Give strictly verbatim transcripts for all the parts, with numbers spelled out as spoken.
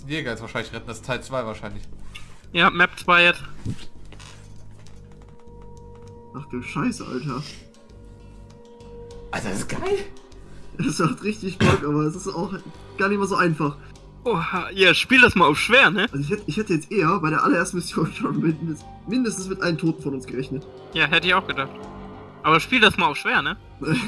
den Jäger jetzt wahrscheinlich retten. Das ist Teil zwei wahrscheinlich. Ja, Map zwei jetzt. Ach du Scheiße, Alter. Alter, das ist geil. Das macht richtig Bock, aber es ist auch gar nicht mal so einfach. Oha, ja, spiel das mal auf schwer, ne? Also ich hätte, ich hätte jetzt eher bei der allerersten Mission schon mit, mindestens mit einem Toten von uns gerechnet. Ja, hätte ich auch gedacht. Aber spiel das mal auf schwer, ne?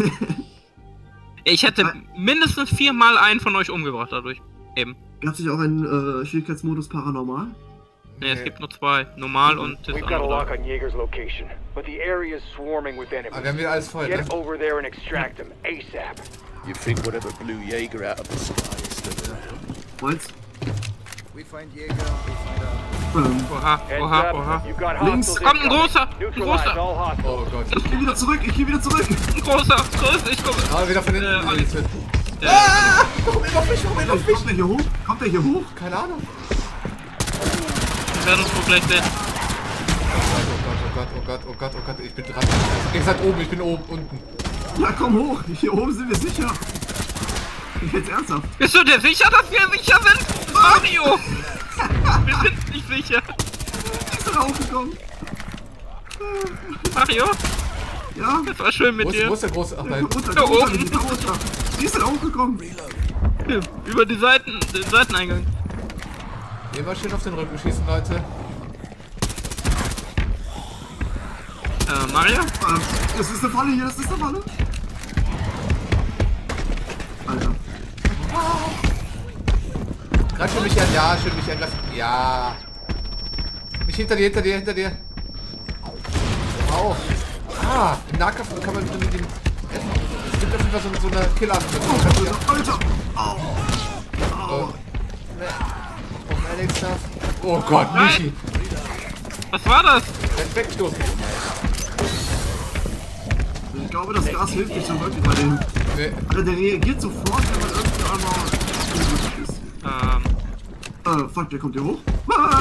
Ich hätte mindestens viermal einen von euch umgebracht dadurch. Eben. Gab es nicht auch einen äh, Schwierigkeitsmodus Paranormal? Ne, es gibt nur zwei. Normal und das We've got a lock andere. on Jaeger's location, but the area is swarming with enemies. Aber wir haben wieder alles voll, ne? Get over there and extract them ASAP. You think whatever blew Jaeger out of the sky is still there? Meins? We find Jaeger, we find out. Ähm, Oha, Heads oha, up, oha. you've got Links. hostiles Kommt ein incoming. großer, ein Neutralize großer. all hostiles. Oh Gott. ich geh wieder zurück, ich geh wieder zurück! Ein großer, groß, ich komme. Aber wieder von hinten. Äh, Äh, alles. äh, Ah! warum immer auf mich? Warum immer auf mich? Kommt der hier hoch? Kommt der hier hoch? Keine Ahnung. Wir werden uns wohl gleich sehen. Oh Gott, oh Gott, oh Gott, oh Gott, oh Gott, ich bin dran. Ihr seid oben, ich bin oben, unten. Ja, komm hoch! Hier oben sind wir sicher! Jetzt ernsthaft! Bist du dir sicher, dass wir sicher sind? Mario! Wir sind nicht sicher. Ist er raufgekommen? Mario, Ja? das war schön mit Wo ist, dir. wo ist der große? Ach Komm nein. runter, Da komm runter, oben. da runter! Wie ist er raufgekommen? Über die Seiten, den Seiteneingang. Immer schön auf den Rücken schießen, Leute. Äh, Mario? Ähm, das ist eine Falle hier, das ist eine Falle! Alter. Greif für mich an, ja, schön mich angreifen. Ja. Nicht hinter dir, hinter dir, hinter dir. Au. Ah, im Nahkampf kann man mit dem. Es gibt auf jeden Fall so, so eine Killer. Alter! Alter! Au! Au! Oh, Alex darf. Oh Gott, Michi. Was war das? Jetzt wegstoßen. Ich glaube, das Gas hilft nicht so wirklich bei dem. Nee. Alter, der reagiert sofort, wenn man irgendwie einmal unglücklich ist. Ähm, Äh, fuck, der kommt hier hoch. Ah!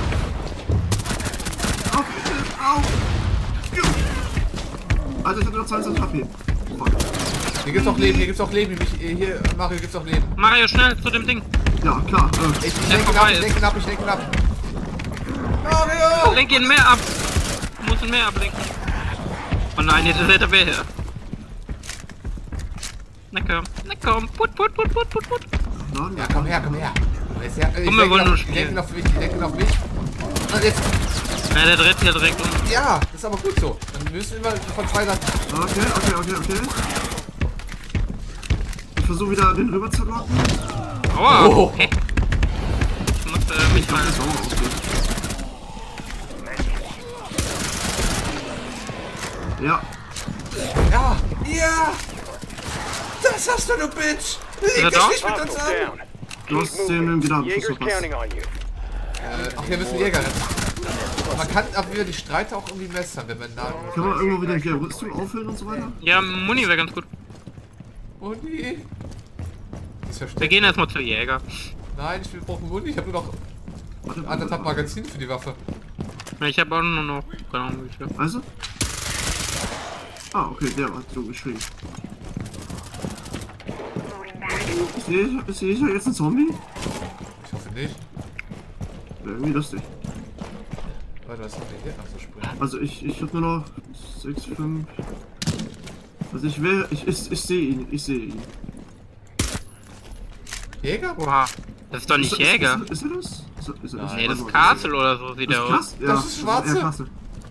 Auf, auf! Juh. Alter, ich hab nur zweiundzwanzig H P. Fuck. Hier gibt's auch Leben, hier gibt's auch Leben. Mich, hier, Mario, gibt's auch Leben. Mario, schnell zu dem Ding. Ja, klar. Äh, Ich, ich Der lenke ab, vorbei ich ist. lenke ab, ich lenke ab. Mario! Lenk ihn mehr ab. Du musst ihn mehr ablenken. Oh nein, jetzt ist er dabei her. Na komm, na komm. Put, put, put, put, put, put. na, Ja, komm her, komm her. Ist ja, ich Komm, wir lenke wollen auf- nur ich spielen. lenke auf mich, ich lenke auf mich. Und jetzt. Ja, der dreht hier direkt um. Ja, das ist aber gut so. Dann müssen wir von zwei Seiten. okay, okay, okay, okay. Ich versuche wieder den rüber zu locken. Aua. Oh. Okay. Ich muss äh, mich mal... Das ist auch ausgeht. Ja, Ja! Ja! Das hast du, du Bitch! Leg er dich da? nicht mit uns Hostiles an! down. du hast Keep den moving. wieder Jaeger's verpasst. counting on you. Äh, ach, wir müssen Jäger retten. Man kann aber wieder die Streiter auch irgendwie messern, wenn man nah. Kann man irgendwo wieder hier Rüstung auffüllen und so weiter? Ja, Muni wäre ganz gut. Muni! Das Wir versteht. gehen erstmal zu Jäger. Nein, ich will brauchen Muni. Ich habe nur noch Warte, anderthalb Magazin für die Waffe. Ja, ich habe auch nur noch... Keine Ahnung, wie viel. Also? Ah, okay, der hat so geschrien. Sehe ich, sehe ich da jetzt einen Zombie? Ich hoffe nicht. Wäre irgendwie lustig. Warte, was haben wir hier? Ach so, springen. Also ich, ich hab nur noch sechs, fünf. Also ich will, ich, ich, ich sehe ihn, ich sehe ihn. Jäger? Oha. Das ist doch nicht Ist- Jäger. Ist, ist, ist er das? Ist, er- ist er das? Nee, das ist Warte mal, Castle oder so sieht Das er ist aus. krass, ja. Das ist schwarze? eher Castle.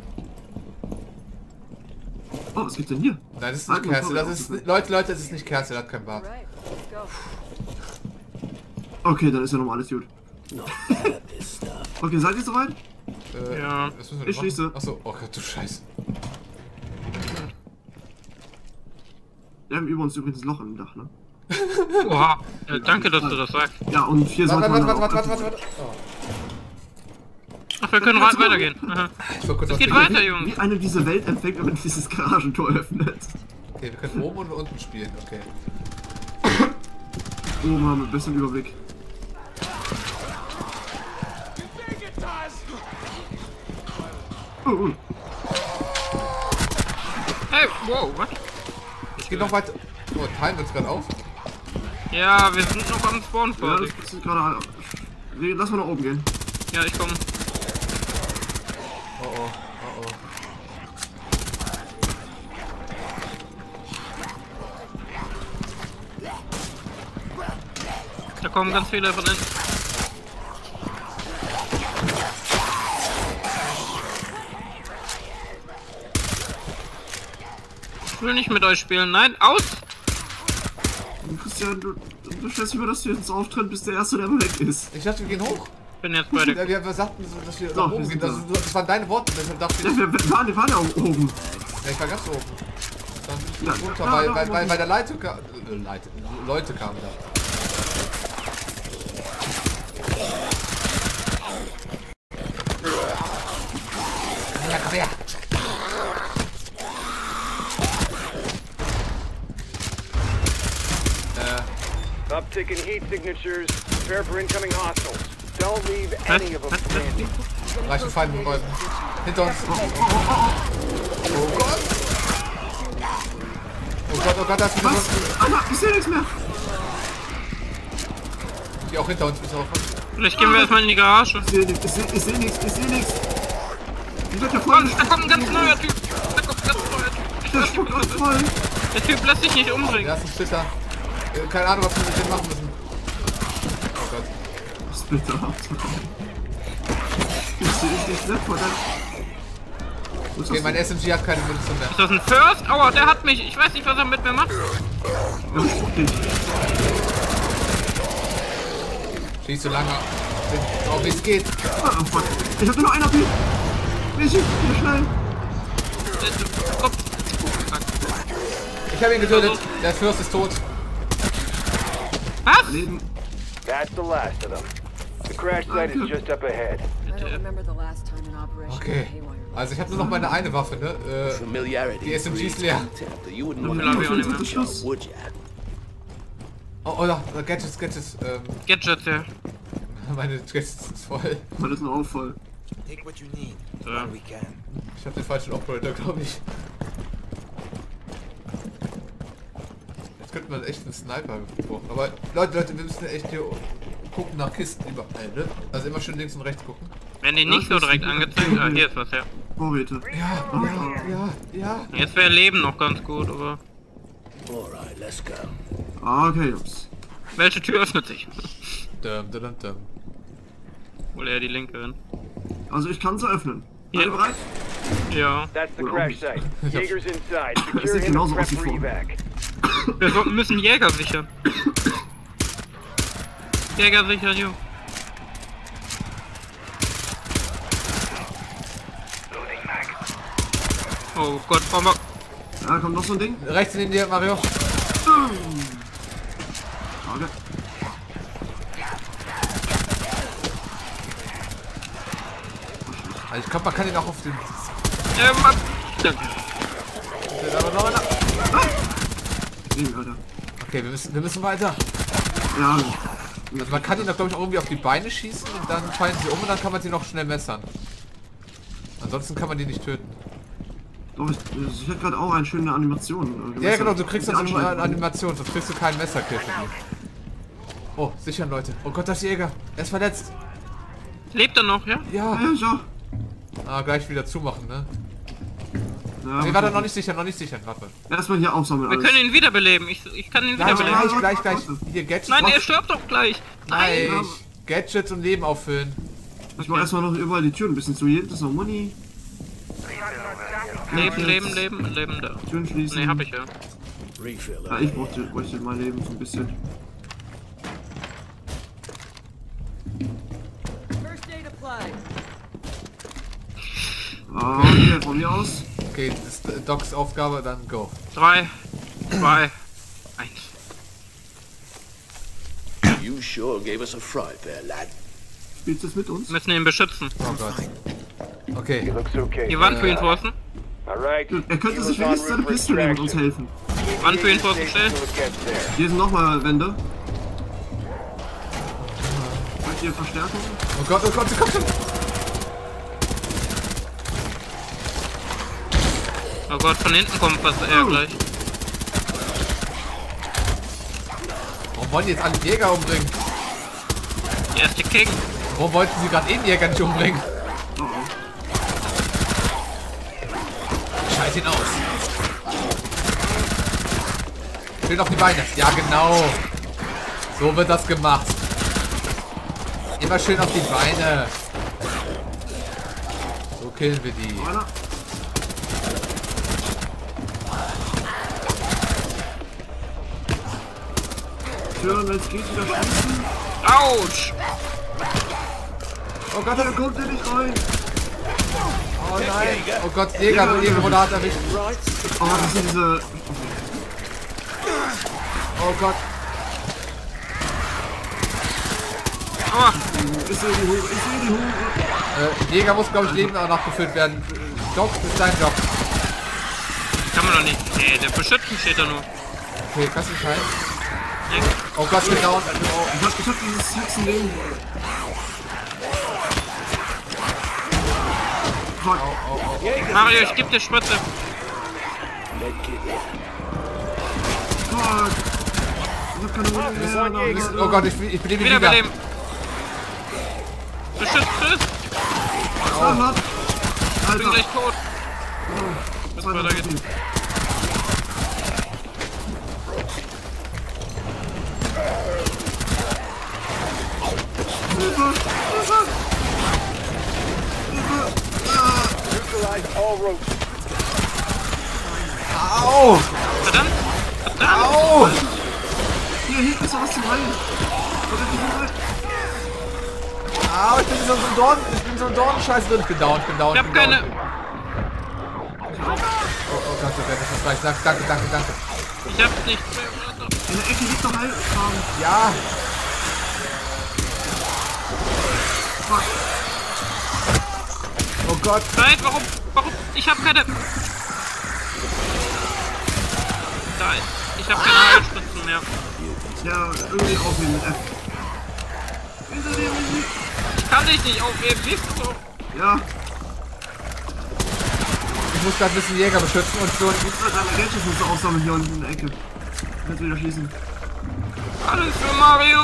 Oh, was gibt's denn hier? Nein, das ist Halt nicht mal Kerze. vor, Das ist. okay. Leute, Leute, das ist nicht Kerze, das hat kein Bart. Right, let's go. Okay, dann ist ja nochmal alles gut. Okay, seid ihr soweit? Äh, Ja. was müssen wir Ich machen? schließe. Achso, oh Gott, du Scheiße. Wir haben über uns übrigens ein Loch im Dach, ne? Oha. Ja, danke, dass du das sagst. Ja, und hier Warte, sollte warte, man warte, dann warte, auch- warte, warte, warte. Ach, wir können Kannst ra- du- weitergehen. Aha. Ich war kurz Es auf geht die- weiter, Wie Jungs. eine diese Welt empfängt, wenn man dieses Garagentor öffnet. Okay, wir können oben und unten spielen, okay. Oben haben wir ein bisschen Überblick. Oh, oh. Hey, wow, was? Es geht noch weiter. Oh, teilen wir uns gerade auf? Ja, wir sind noch am Spawn Ja, fertig. das ist gerade. Nee, lass mal nach oben gehen. Ja, ich komme. Oh oh, oh oh. Da kommen ganz viele von hinten. Ich will nicht mit euch spielen. Nein, aus! Christian, du, du stellst über, dass du jetzt auftritt, bis der Erste, der weg ist. Ich dachte, wir gehen hoch. Bin jetzt bei dir. Ja, wir, wir sagten, so, dass wir Doch, nach oben wir gehen. sind Das, da. das waren deine Worte, deshalb dachte ich. Ja, wir, wir, waren, wir waren ja auch oben. Ja, ich war ganz oben. Dann bin ich Ja, runter, ja, weil, ja, weil, ja. weil, weil der Leute, ka äh, Leute, Leute kamen da. Ja, komm her. Äh, Uptick in heat signatures. Prepare for incoming hostiles. Don't leave any of them standing. reichen Feinde mit Leuten. Hinter uns. Oh Gott. Oh Gott, oh Gott, da ist wieder Was? Alter, ich sehe nichts mehr. die auch hinter uns ist auch. Vielleicht gehen wir erstmal in die Garage. Ich sehe nichts, ich sehe ich seh nichts, ich sehe nichts. Ich werde ja Oh, voll. da kommt ein ganz neuer Typ. Da kommt ein ganz neuer Typ. Ich Der weiß spuckt nicht, was uns das voll. ist. Der Typ lässt sich nicht umbringen. Ja, ist ein Splitter. Äh, Keine Ahnung, was wir mit dem machen müssen. Oh Gott. Das ist bitter. Ich sehe ich nicht weg vor deinem. Wo ist Okay, das mein denn? S M G hat keine Munition mehr. Ist das ein First? Aua, der hat mich. Ich weiß nicht, was er mit mir macht. Ja, spuck dich. Schieß so lange. Oh, wie es geht. Ah, oh fuck. Ich hab nur noch einen A P. Michi, hier schnell. Komm. Ich habe ihn getötet. Der Fürst ist tot. Was? Leben. That's the last of them. The crash site is just up ahead. I don't remember the last time an operation Okay. went haywire. Also ich habe nur noch meine eine Waffe, ne? Äh, Familiarity. Die S M G ist breeds leer. contempt. You wouldn't Ja, want glaub ich auch nicht dritter mehr. Schuss. would ya? oh, oh, da, da Gadgets, Gadgets. Ähm, Gadgets, ja. meine Gadgets ist voll. Mal ist noch auch voll. Take what you need So. when we can. Ich habe den falschen Operator, glaube ich. Jetzt könnte man echt einen Sniper gebrauchen. Aber Leute, Leute, wir müssen echt hier gucken nach Kisten überall, ne? Also immer schön links und rechts gucken. Werden die nicht so direkt angezeigt? Ah, hier ist was, ja. Vorräte. Ja, ja, ja, ja. Jetzt wäre Leben noch ganz gut, aber... Alright, let's go. Ah, okay, Jungs. Welche Tür öffnet sich? Dum, dum, dum, dum. Wohl eher die linke hin. Also ich kann sie öffnen. Ja. Alle bereit? Ja. That's the Well, crash obviously. site. Jaeger's inside. Secure sieht him and genauso prep aus wie for vorhin. evac. Wir so- müssen Jäger sichern. Jäger sichern, jo. Oh Gott, Bombe. Ja, kommt noch so ein Ding. Rechts neben dir, Mario. Okay. Also ich glaube, man kann ihn auch auf den... Äh, Mann. Danke. Nee, Alter. Okay, wir müssen, wir müssen weiter. Ja, Also man kann ihn doch, glaube ich, auch irgendwie auf die Beine schießen und dann fallen sie um und dann kann man sie noch schnell messern. Ansonsten kann man die nicht töten. doch, ich, ich hätte gerade auch eine schöne Animation. äh, Ja, genau, du kriegst dann so eine Anschneiden. Animation, sonst kriegst du keinen Messerkill. Oh, sichern, Leute. Oh Gott, das ist Jäger. Er ist verletzt. Lebt er noch, ja? Ja. Ja, ja. Ah, gleich wieder zumachen, ne? Ja, Nee, warte, noch nicht sichern, noch nicht sichern, warte. erstmal hier aufsammeln Wir alles. können ihn wiederbeleben. Ich, ich kann ihn Gleich, wiederbeleben. gleich, gleich, gleich. Hier, Gadgets. Nein, er auf- stirbt doch gleich. Gleich. Nein. Gadgets und Leben auffüllen. Ich mach erstmal noch überall die Türen ein bisschen zu. Hier ist noch Money. Leben, leben, leben, leben da. Türen schließen. Ne, hab ich ja. Refill. Ja, ich bräuchte, bräuchte mein Leben so ein bisschen. First aid applied. Ah, hier, von mir aus. Okay, das ist Docs Aufgabe, dann go. Drei, zwei, eins. You sure gave us a fright there, lad. Spielst du das mit uns? Wir müssen ihn beschützen. Oh Gott. Okay. Looks okay. Die Wand reinforcen. Alright. Er könnte sich Healers wenigstens en seine route for Pistole nehmen und uns extraction. helfen. Wand reinforcen Stay schnell. till it gets there. Hier sind nochmal Wände. Wollt ihr Verstärkung? Oh Gott, oh Gott, sie kommt schon. Oh Gott, von hinten kommt was eher gleich. Warum wollen die jetzt alle Jäger umbringen? Er ist der King. Warum wollten sie gerade den Jäger nicht umbringen? Oh, oh. Scheiß ihn aus. Schön auf die Beine. Ja, genau. So wird das gemacht. Immer schön auf die Beine. So killen wir die. Einer. Schön, wenn es geht, wieder schießen. Autsch! Oh Gott, Da kommt er nicht rein. oh nein. Oh Gott, Jäger, Jäger wurde hart erwischt. Oh, das sind diese... Oh Gott. Aua! Ich sehe die Hure, ich sehe die Hure. Äh, Jäger muss, glaube ich, Leben auch nachgefüllt werden. Doc, das ist dein Job. Kann man doch nicht. Nee, der beschützen steht da nur. Okay, kannst du nicht heilen? Nee. Oh Gott, genau. Ich hab, ich hab dieses Hexenleben. Fuck. Mario, ich geb dir Spritze. Fuck. Ich hab keine Ruhe mehr. Oh Gott, ich, ich belebe ihn Wieder wieder. beleben. Beschützt es. Standard. Ich bin Alter. gleich tot. Bis weitergeht. Hilfe. Hilfe. Hilfe. Ah. Neutralize all roaches. Au! Verdammt! Verdammt! Au! Hier hinten ist noch was zum Heilen. Oder nicht rein? Au, ich bin in so einem Dorn, ich bin in so einem Dornenscheiß drin. Ich bin down, ich bin down, Ich ich hab bin down. keine. Oh, oh Gott, das ist reicht. Danke, danke, danke, danke. Ich hab nichts mehr. In der Ecke liegt noch Heilkram. Ja. Fuck. Oh Gott. Nein, warum? Warum? Ich hab keine. Da, ich hab keine Heilspritzen mehr. Ja, irgendwie aufnehmen mit F. Hinter dir, Misi. Ich kann dich nicht aufheben, siehst du so? Ja, Ich muss gerade ein bisschen Jäger beschützen und so. ich muss halt deine Gadgets und so aufsammeln hier unten in der Ecke. Kannst wieder schließen. Alles für Mario!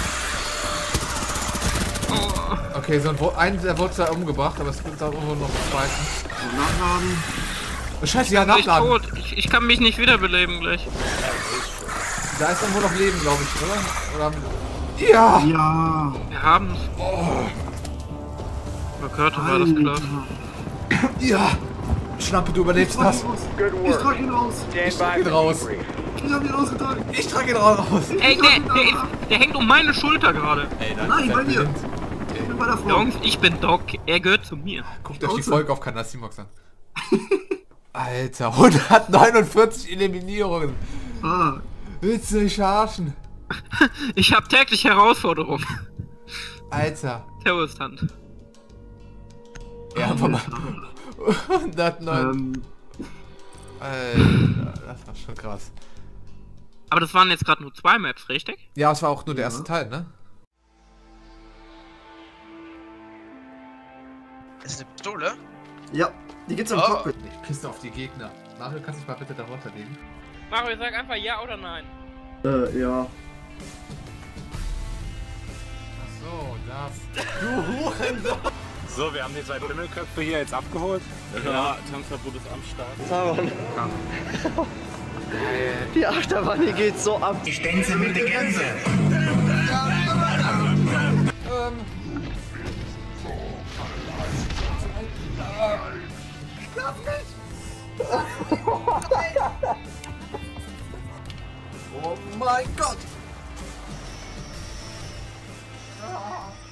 Oh. Okay, so ein Wo einen der wurde da umgebracht, aber es gibt da irgendwo noch einen zweiten. So, nachladen. Oh, Scheiße, ja, Ich bin nachladen. tot. Ich, ich kann mich nicht wiederbeleben gleich. Da ist irgendwo noch Leben, glaube ich, oder? Oder? Ja! Ja. Wir haben's. Oh. Gott, war das klar. Ja! Schnappe, du überlebst das. Good Ich work. trage ihn raus. Stand by ihn for raus. debrief. Ich hab ihn rausgetragen. Ich trage ihn raus. Ey, der, der, ist, der hängt um meine Schulter gerade. Nein, bei mir. Ich bin bei der Frau. Jungs, ich bin Doc. Er gehört zu mir. Guckt euch die Folge auf Kanal Simox an. Alter, hundertneunundvierzig Eliminierungen. Ah. Willst du nicht verarschen? Ich habe täglich Herausforderungen. Alter. Terrorist-Hand. Ja, aber mal. hundertneun. Ähm, Alter, das war schon krass. Aber das waren jetzt gerade nur zwei Maps, richtig? Ja, es war auch nur der Ja. erste Teil, ne? Ist eine Pistole? Ja, die gibt's im Oh. Cockpit. Ich pisse auf die Gegner. Mario, kannst du dich mal bitte darunter legen? Mario, sag einfach ja oder nein. äh, ja. Ach so, das. Du Hurensohn! So, wir haben die zwei Pimmelköpfe hier jetzt abgeholt. Ja, Tanzverbot ist am Start. Die Achterbahn, die geht so ab. Ähm. Oh mein Gott! Ah.